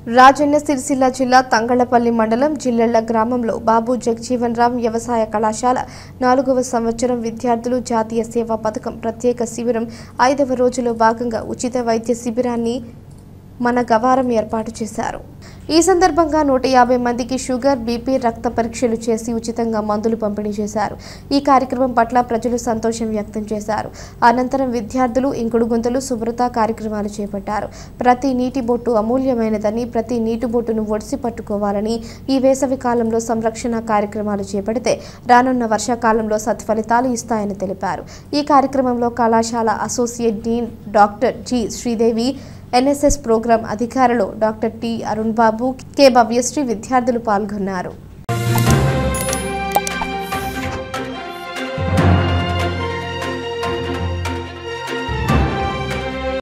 రాజన్న సిరిసిల్ల జిల్లా తంగళ్లపల్లి మండలం జిల్లెళ్ల గ్రామంలో బాబు జగజీవన్ రామ్ వ్యవసాయ కళాశాల 4వ సంవత్సరం విద్యార్థులు జాతీయ సేవా పథకం ప్రత్యేక శిబిరం 5వ రోజులో భాగంగా ఉచిత వైద్య శిబిరాన్ని మన గవారం ఏర్పాటు చేశారు। ఈ సందర్భంగా 150 మందికి షుగర్, బీపీ, రక్త పరీక్షలు చేసి ఉచితంగా మందులు పంపిణీ చేశారు। ఈ కార్యక్రమం పట్ల ప్రజలు సంతోషం వ్యక్తం చేశారు। అనంతరం విద్యార్థులు ఇంకుడు గుంతలు, శుభ్రత కార్యక్రమాలు చేపట్టారు। ప్రతి నీటి బొట్టు అమూల్యమైనదని, ప్రతి నీటి బొట్టును ఒడిసి పట్టుకోవాలని, ఈ వేసవి కాలంలో సంరక్షణ కార్యక్రమాలు చేపడితే రానున్న వర్షాకాలంలో సత్ఫలితాలు ఇస్తాయని తెలిపారు। ఈ కార్యక్రమంలో కళాశాల associate dean doctor G Sridevi, NSS programme అధికారులు doctor T Arun Babu, K Bhavyasri విద్యార్థులు పాల్గొన్నారు।